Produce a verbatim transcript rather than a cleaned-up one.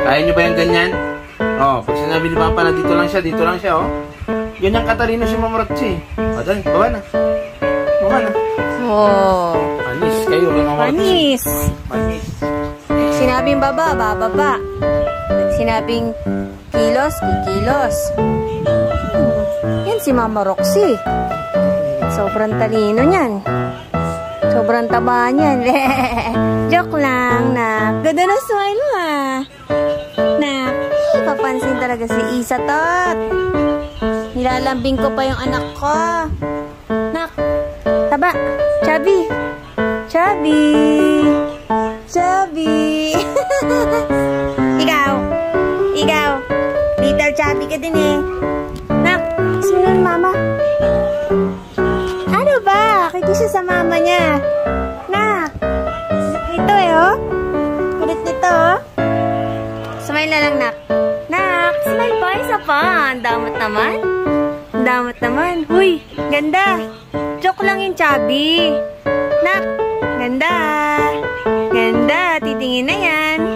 Kaya nyo ba yung ganyan? Oh, pag sinabi ni Papa na dito lang siya, dito lang siya, oh. Ganyan katalino si Ma'am Roxy. O, dali, baba na. Baba na. Oh. Panis kayo, Ma'am Roxy. Panis. Panis. Sinabing baba, bababa. Sinabing kilos, kikilos. Hmm. Yan si Mama Roxy. Sobrang talino niyan. Sobrang taba niyan. Joke lang, nak. Ganda na smile mo, ah. Nak, papansin talaga si Isa, tot. Nilalambing ko pa yung anak ko. Nak, taba. Chubby. Chubby. Chubby. Ikaw. Ikaw. Little chubby ka din eh. Nak, kiss mo na mama. Ano ba? Kikiss siya sa mama niya. Nak. Ito eh, oh. Kulit nito, oh. Smile na lang, nak. Nak, smile pa. Isa pa. Ang damot naman. Ang damot naman. Huy, ganda. Joke lang yung chubby. Nak, ganda. Ganda. Titingin na yan.